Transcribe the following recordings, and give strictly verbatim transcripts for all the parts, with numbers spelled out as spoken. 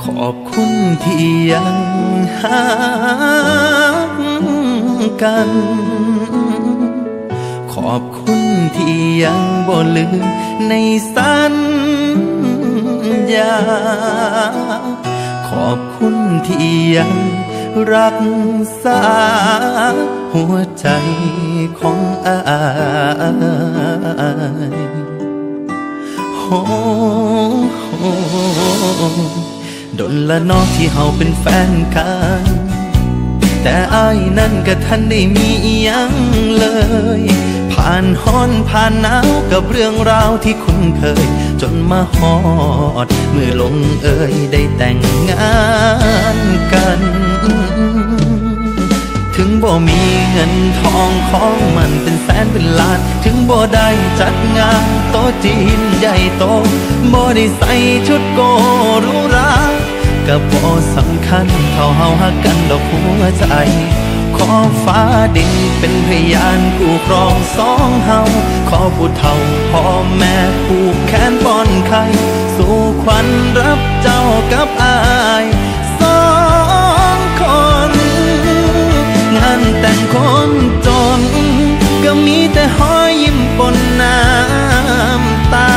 ขอบคุณที่ยังหักกันขอบคุณที่ยังบ่ลืมในสัญญาขอบคุณที่ยังรักษาหัวใจของอายโอ้โหดนละนอกที่เฮาเป็นแฟนกันแต่อายนั่นก็ทันได้มีอีหยังเลยผ่านฮ้อนผ่านหนาวกับเรื่องราวที่คุ้นเคยจนมาฮอดเมื่อลงเอ่ยได้แต่งงานกันถึงบ่มีเงินทองของมันเป็นแสนเป็นล้านถึงบ่ได้จัดงานโต๊ะจีนใหญ่โตบ่ได้ใส่ชุดโกหรูหราก็บ่สำคัญเท่าเฮาฮักกันดอกหัวใจขอฟ้าดินเป็นพยานคู่ครองสองเฮาขอผู้เฒ่าพ่อแม่ผูกแขนป้อนไข่สู่ขวัญรับเจ้ากับอายสองคนงานแต่งคนจนก็มีแต่หอยยิ้มปนน้ำตา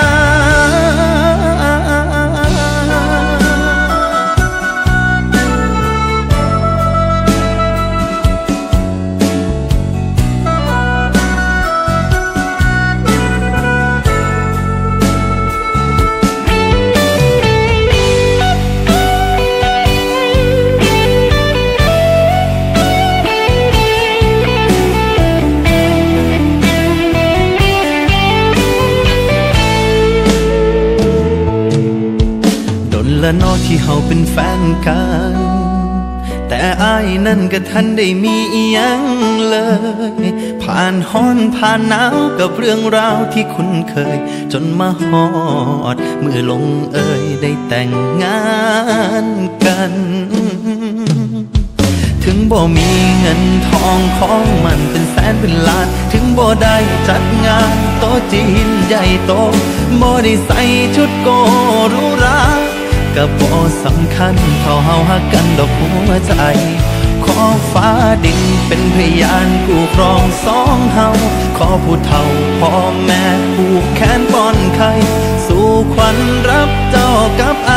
ละนอที่เฮาเป็นแฟนกันแต่อายนั่นก็ทันได้มีอีหยังเลยผ่านฮ้อนผ่านหนาวกับเรื่องราวที่คุ้นเคยจนมาฮอดเมื่อลงเอ่ยได้แต่งงานกันถึงบ่มีเงินทองของมันเป็นแสนเป็นล้านถึงบ่ได้จัดงานโต๊ะจีนใหญ่โตบ่ได้ใส่ชุดโกหรูหราก็บ่สำคัญเท่าเฮาฮักกันดอกหัวใจขอฟ้าดินเป็นพยานคู่ครองสองเฮาขอผู้เฒ่าพ่อแม่ผูกแขนป้อนไข่สู่ขวัญรับเจ้ากับอ